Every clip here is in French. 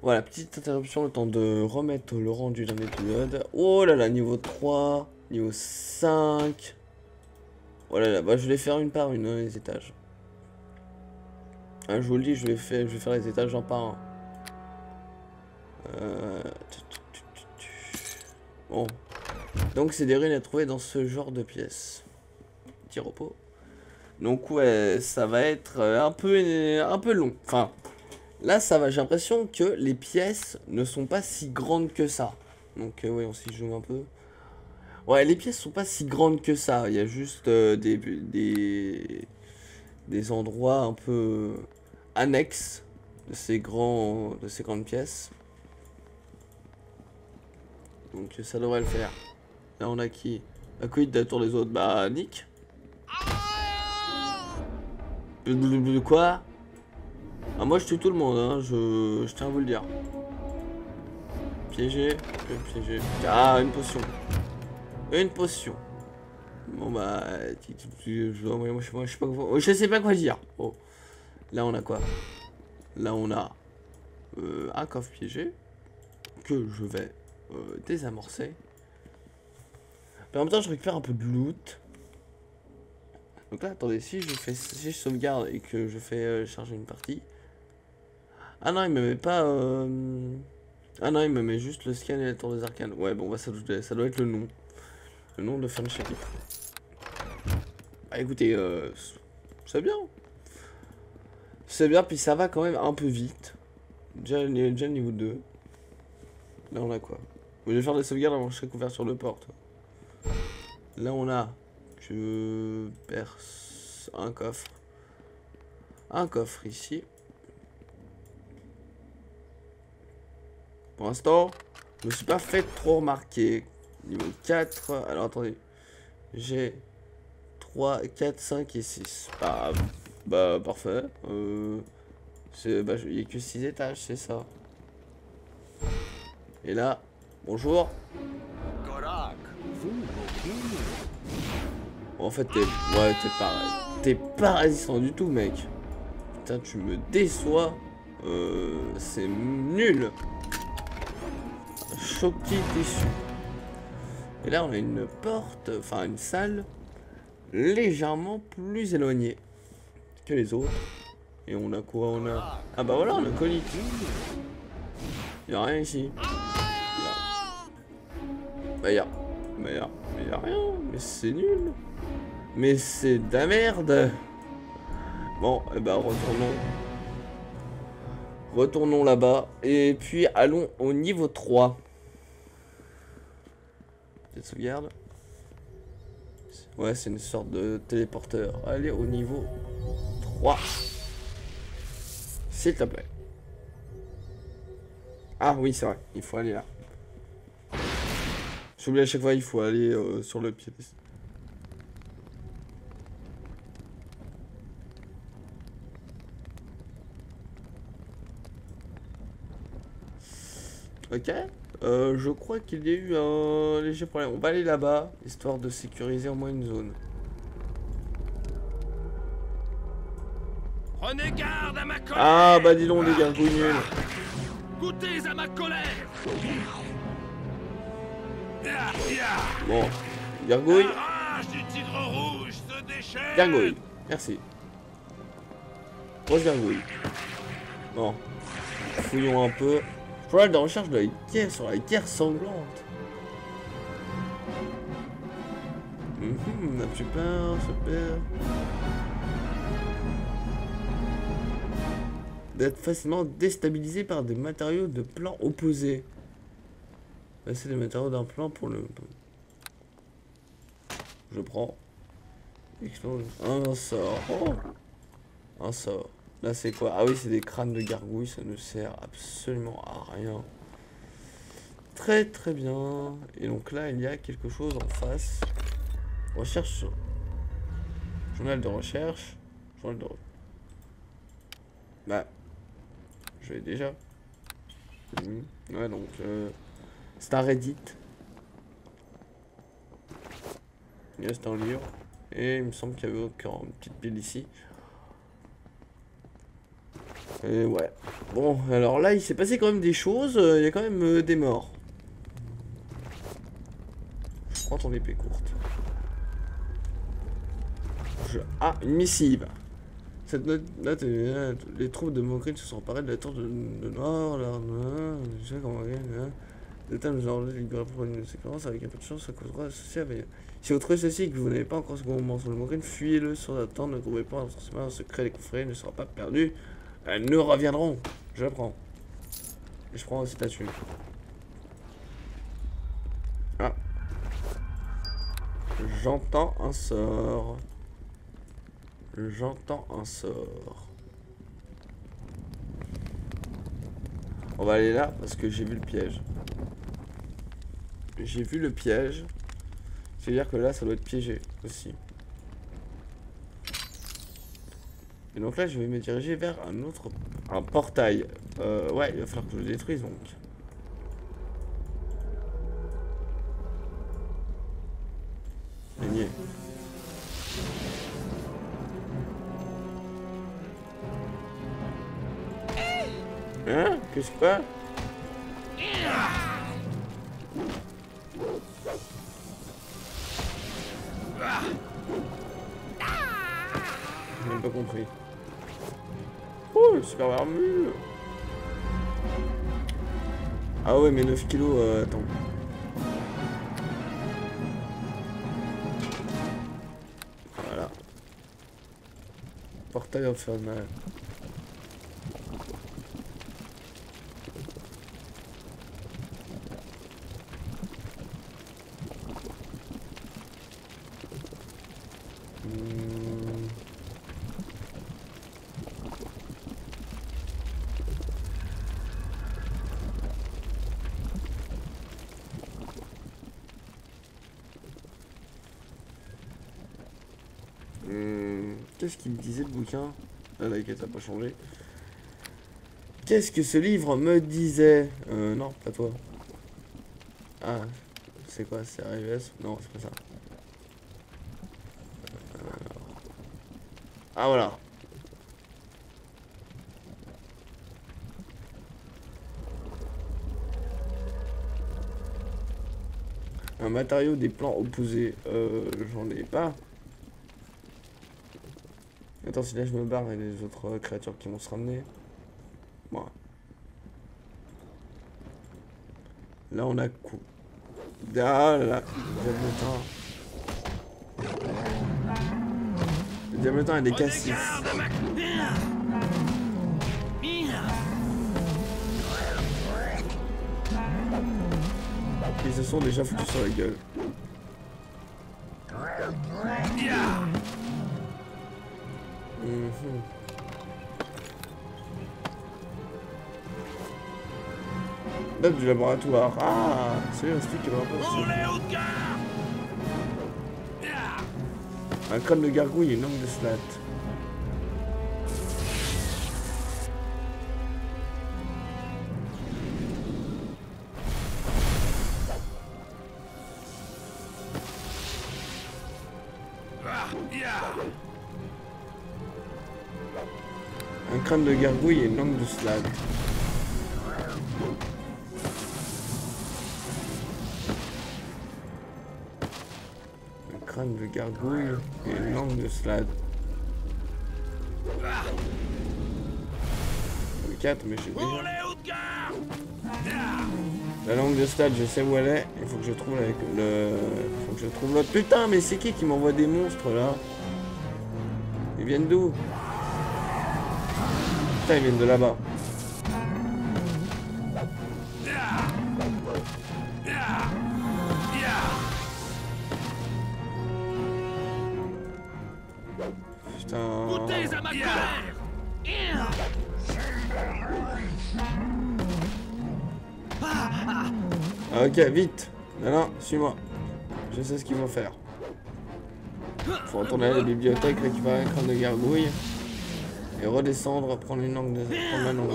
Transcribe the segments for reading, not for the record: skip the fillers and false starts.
Voilà, petite interruption, le temps de remettre le rendu d'un épisode. Oh là là, niveau 3, niveau 5. Oh là là, bah je vais faire une par une, hein, les étages. Ah, je vous le dis, je vais faire les étages un par un. Bon. Donc c'est des ruines à trouver dans ce genre de pièces. Petit repos. Donc ouais, ça va être un peu long. Enfin, là ça va, j'ai l'impression que les pièces ne sont pas si grandes que ça. Donc ouais, on s'y joue un peu. Ouais, les pièces sont pas si grandes que ça. Il y a juste des endroits un peu annexes de ces grandes pièces. Donc ça devrait le faire. Là on a qui? À quid de la tour des autres? Bah Nick. De quoi? Ah moi je tue tout le monde, hein, je tiens à vous le dire. Piégé, piégé. Ah, une potion. Une potion. Bon bah, moi je sais pas quoi, je sais pas quoi dire. Oh. Là on a quoi? Là on a un coffre piégé que je vais désamorcer. Mais en même temps je récupère un peu de loot. Donc là attendez, si je sauvegarde et que je fais charger une partie. Ah non il me met pas ah non il me met juste le scan et la tour des arcanes. Ouais bon bah ça doit être le nom. Le nom de fin de chapitre. Bah écoutez, c'est bien. C'est bien, puis ça va quand même un peu vite. Déjà niveau 2. Là on a quoi? Je vais faire des sauvegardes avant que je serai couvert sur le porte. Là on a que un coffre. Un coffre ici. Pour l'instant, je me suis pas fait trop remarquer. Niveau 4. Alors attendez. J'ai 3, 4, 5 et 6. Bah parfait. Il n'y a que 6 étages, c'est ça. Et là, bonjour. En fait, t'es pas résistant du tout, mec. Putain, tu me déçois. C'est nul. Choqué, déçu. Et là, on a une porte, enfin une salle légèrement plus éloignée que les autres. Et on a quoi? On a... Ah bah voilà, on a colis. Y'a rien ici. Bah y'a rien. Mais c'est nul. Mais c'est de la merde. Bon, et bah retournons là-bas. Et puis allons au niveau 3. Petite sauvegarde. Ouais, c'est une sorte de téléporteur. Allez au niveau 3. S'il te plaît. Ah oui, c'est vrai. Il faut aller là. J'oublie à chaque fois, il faut aller sur le pied. Ok. Je crois qu'il y a eu un léger problème. On va aller là-bas, histoire de sécuriser au moins une zone. Prenez garde à ma colère. Ah bah dis donc les gargouilles nuls. Goûtez à ma colère. Bon, gargouille. La rage du tigre rouge se déchaîne. Gargouille, merci. Grosse gargouille. Bon, fouillons un peu. Journal de recherche de la guerre sur la guerre sanglante. Super, super. D'être facilement déstabilisé par des matériaux de plan opposés. C'est des matériaux d'un plan pour le... Je prends. Explose. Un sort. Oh. Un sort. Là c'est quoi? Ah oui, c'est des crânes de gargouilles, ça ne sert absolument à rien. Très très bien. Et donc là il y a quelque chose en face. Recherche. Journal de recherche. Journal de... Bah. Je l'ai déjà. Ouais donc c'est un Reddit. Il reste un livre. Et il me semble qu'il y avait encore une petite pile ici. Et ouais. Bon, alors là, il s'est passé quand même des choses. Il y a quand même des morts. Je prends ton épée courte. Ah, une missive. Cette note, les troupes de Mokrin se sont emparées de la tour de Nord. Je sais comment le thème nous enregistre libéré pour une séquence. Avec un peu de chance, ça causera ceci à veiller. Si vous trouvez ceci et que vous n'avez pas encore ce moment sur le Mokrin, fuyez-le sans attendre. Ne trouvez pas entre ses mains un secret des confrères, ne sera pas perdu. Elles ne reviendront. Je prends. Et je prends aussi ta thune. Ah. J'entends un sort. J'entends un sort. On va aller là parce que j'ai vu le piège. J'ai vu le piège. C'est-à-dire que là, ça doit être piégé aussi. Et donc là, je vais me diriger vers un portail. Ouais, il va falloir que je le détruise donc. Gagné. Hein? Qu'est-ce que c'est? J'ai même pas compris. Oh, super armure. Ah ouais, mais 9 kilos, attends. Voilà. Portail infernal. Qu'est-ce qu'il me disait le bouquin? Ah là, ça n'a pas changé. Qu'est-ce que ce livre me disait? Non, pas toi. Ah, c'est quoi? C'est RES? Non, c'est pas ça. Ah, voilà. Un matériau des plans opposés. J'en ai pas. Attends, si là je me barre et les autres créatures qui vont se ramener. Bon. Là on a coup. Ah là, le diamètre est des cassis. Ils se sont déjà foutus sur la gueule. Date du laboratoire. Ah, c'est un truc qui va pas. Un crâne de gargouille et une langue de slat. Un crâne de gargouille et une langue de slag. Un crâne de gargouille et une langue de slag. Le 4, mais j'ai déjà. La langue de stade, je sais où elle est. Il faut que je trouve avec le. Faut que je trouve l'autre. Putain, mais c'est qui m'envoie des monstres là? Ils viennent d'où? Putain, ils viennent de là-bas. Putain. Goûtez à ma colère. Ok, vite. Non, suis-moi. Je sais ce qu'il faut faire. Faut retourner à la bibliothèque, récupérer un crâne de gargouille. Et redescendre, prendre une langue de... prendre la langue.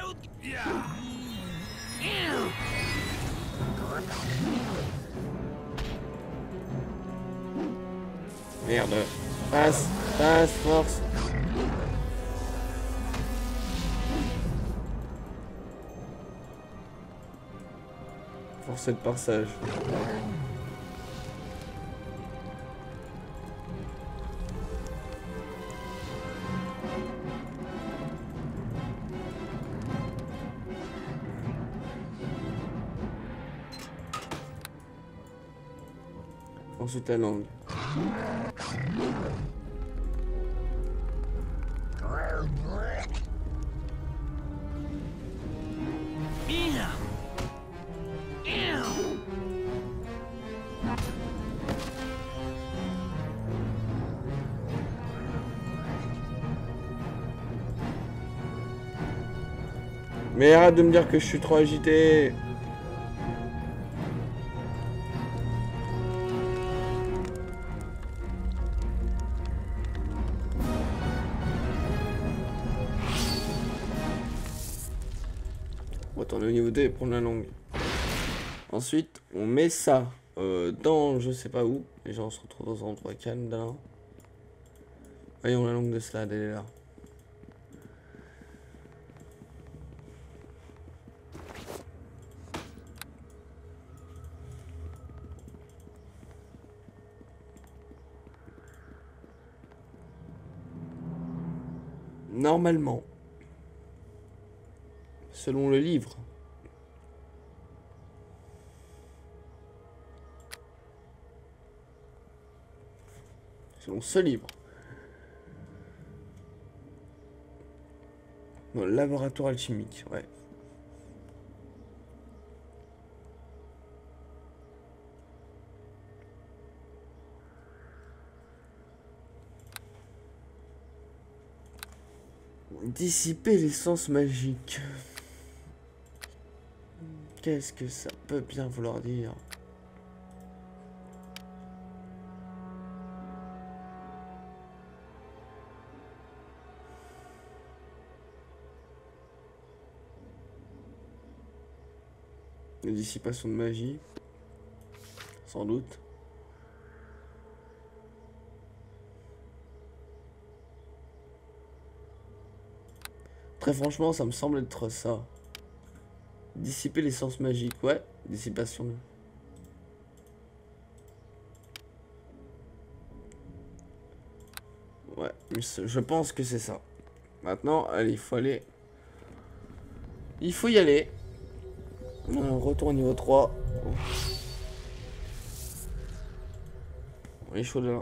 Merde. Passe, force. Force de passage. Ensuite la langue. Mais arrête de me dire que je suis trop agité. On va tourner au niveau 2 et prendre la langue. Ensuite, on met ça dans je sais pas où. Et genre on se retrouve dans un endroit calme là. Voyons la langue de Slade, elle est là. Normalement, selon le livre, selon ce livre, dans le laboratoire alchimique, ouais. Dissiper l'essence magique. Qu'est-ce que ça peut bien vouloir dire? La dissipation de magie. Sans doute. Très franchement, ça me semble être ça. Dissiper l'essence magique, ouais. Dissipation. Ouais, je pense que c'est ça. Maintenant, allez, il faut aller. Il faut y aller. On retourne au niveau 3. On est chaud de là.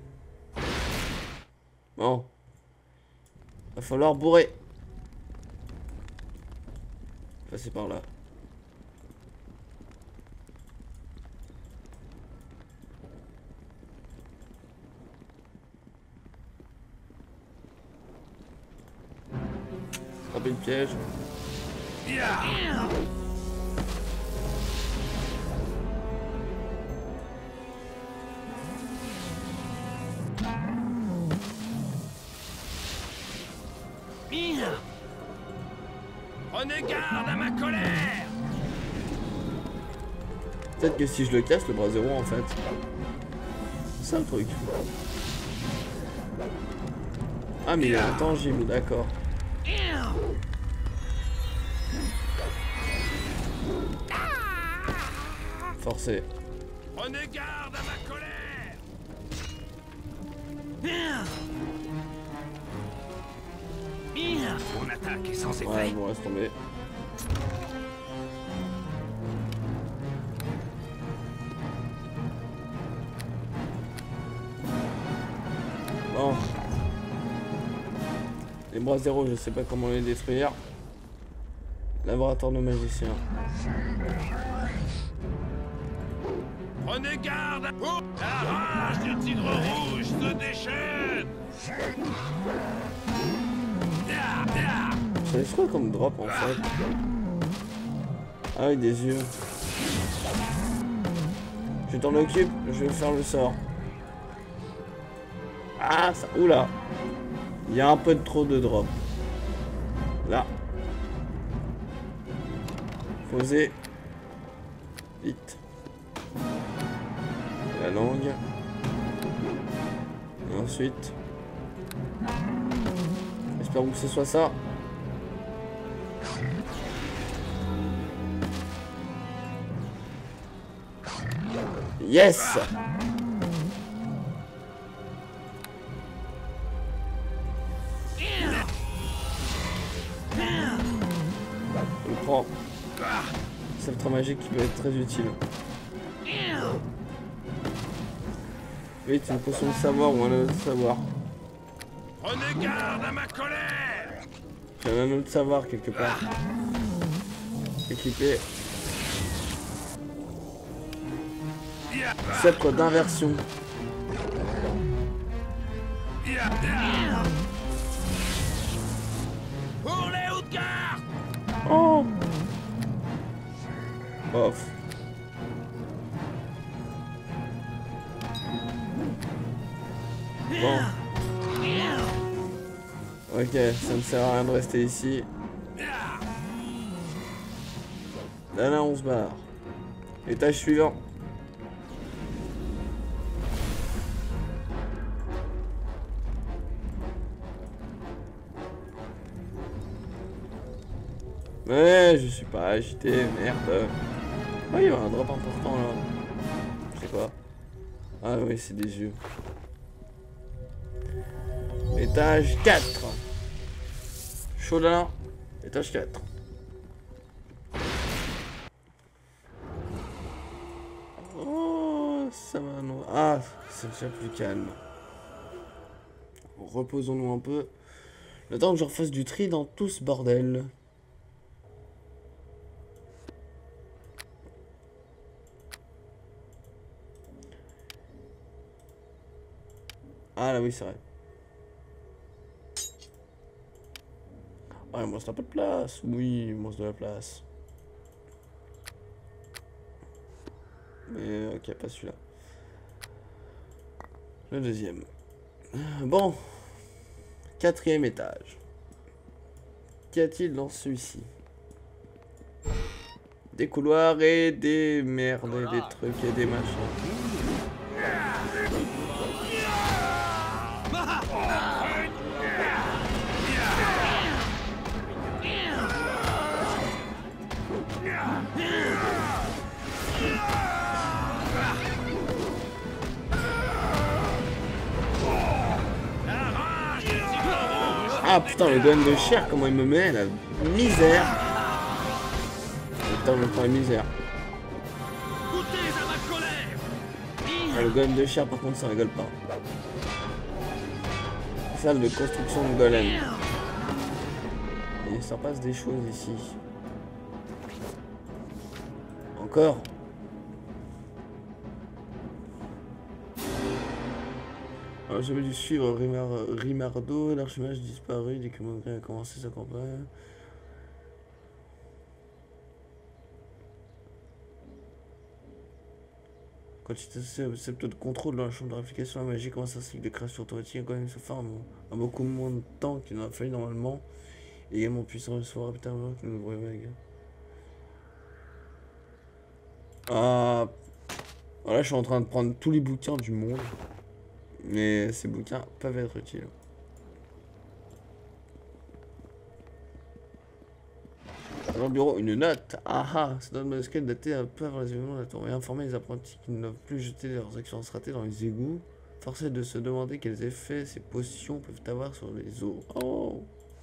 Bon. Va falloir bourrer. Passer par là. Attraper le piège. Prenez garde à ma colère. Peut-être que si je le casse, le bras zéro en fait. C'est ça le truc. Ah mais il est intangible, d'accord. Forcé. Prenez garde à ma colère. Mon attaque est sans effet. Ouais, bon, laisse tomber. Bon. Les bras zéro, je sais pas comment les détruire. Laboratoire de magicien. Prenez garde à... Oh, la rage du tigre rouge se déchaîne. Ça laisse quoi comme drop en fait? Ah oui, des yeux. Je t'en occupe, je vais faire le sort. Ah ça... Oula. Il y a un peu de trop de drop. Là. Poser. Vite. La langue. Et ensuite. Espérons que ce soit ça. Yes. On prend. Sceptre magique qui peut être très utile. Oui, c'est une potion de savoir ou un autre savoir. Prenez garde à ma colère. J'ai un autre savoir quelque part. Équipé. Sceptre d'inversion. Pour les hauts de garde. Oh. Bof. Bon. Ok, ça ne sert à rien de rester ici. Là, on se barre. Étage suivant. Ouais, je suis pas agité, merde. Ah, il y a un drop important là. C'est quoi? Ah oui, c'est des yeux. Étage 4. Chaudin. Étage 4. Oh, ça va non. Ah, c'est déjà plus calme. Reposons-nous un peu. Le temps que je refasse du tri dans tout ce bordel. Ah là oui, c'est vrai. Ah, il me reste un peu de place. Oui, il me reste de la place. Mais ok, pas celui-là. Le deuxième. Bon. 4e étage. Qu'y a-t-il dans celui-ci? Des couloirs et des merdes et des trucs et des machins. Ah putain, le gun de chair, comment il me met la misère. Putain, je me prends la misère. Ah, le golem de chair, par contre, ça rigole pas. Salle de construction de golem. Et ça passe des choses ici. Encore. Alors, j'avais dû suivre Rimardo, l'archimage disparu dès que Mowgli a commencé sa campagne. Quand tu t'associes au sceptre de contrôle dans la chambre de réplication, la magie commence un cycle de création automatique. Quand même se forme en beaucoup moins de temps qu'il n'en a fallu normalement. Et également puissant recevoir rapidement que le bruit vague. Ah. Voilà, je suis en train de prendre tous les bouquins du monde. Mais ces bouquins peuvent être utiles. Dans le bureau, une note. Ah ah, c'est dans le manuscrit daté un peu avant les événements de la tour. Et informer les apprentis qu'ils ne doivent plus jeter leurs expériences ratées dans les égouts. Forcés de se demander quels effets ces potions peuvent avoir sur les eaux. Oh!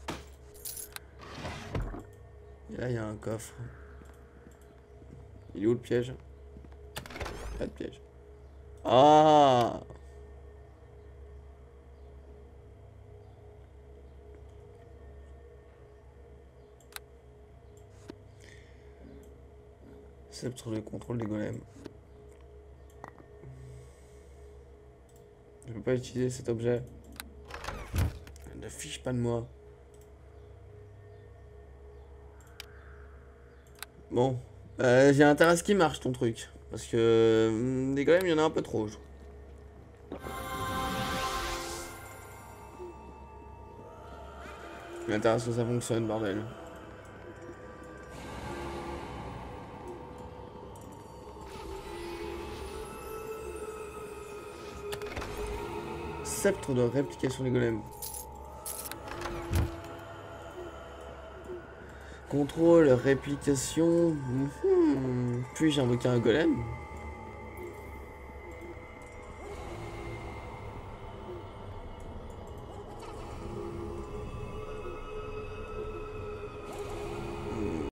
Et là, il y a un coffre. Il est où le piège? Pas de piège. Ah! Sceptre de contrôle des golems. Je peux pas utiliser cet objet. Ne fiche pas de moi. Bon. J'ai intérêt à ce qu'il marche ton truc. Parce que des golems, il y en a un peu trop. J'ai intérêt à ce que ça fonctionne, bordel. Sceptre de réplication des golems. Contrôle, réplication. Puis-je invoquer un golem?